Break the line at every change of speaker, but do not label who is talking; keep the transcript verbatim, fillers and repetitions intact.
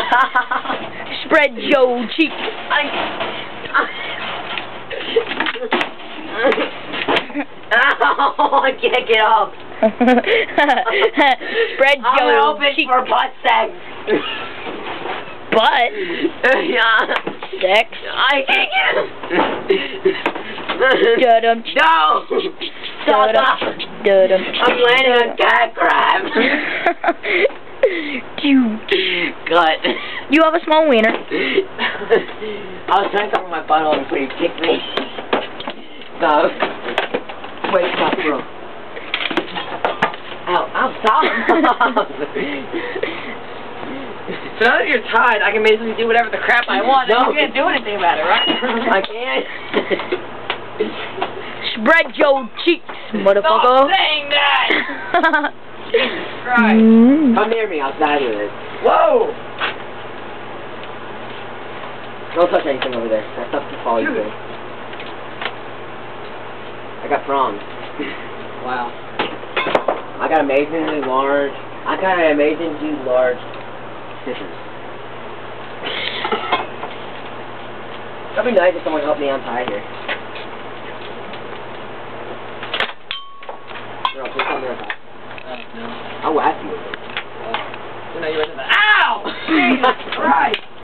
Spread your cheeks.
I, oh, I can't get up.
Spread
I'm
your
open
cheeks.
for butt sex.
Butt?
Yeah.
Sex?
I can't get up.
Dum.
No! Stop!
Dum.
I'm landing on cat crab.
You.
Gut.
You have a small wiener.
I was trying to cover my butthole before you kicked me. No. Wait, stop, bro. Ow, ow, stop!
So now that you're tied, I can basically do whatever the crap I want,
No.
and you can't do anything about it, right?
I can't.
Spread your cheeks, motherfucker.
Stop saying that! Jesus Christ.
Mm.
Come near me, I'll stab you with it.
Whoa!
Don't touch anything over there. That stuff can fall you through. I got prongs.
Wow.
I got amazingly large. I got an amazingly large scissors. That'd be nice if someone helped me untie here. No, please help me untie.
Uh, no.
I'll whack you.
Uh, so now you're into that. Ow! Jesus Christ!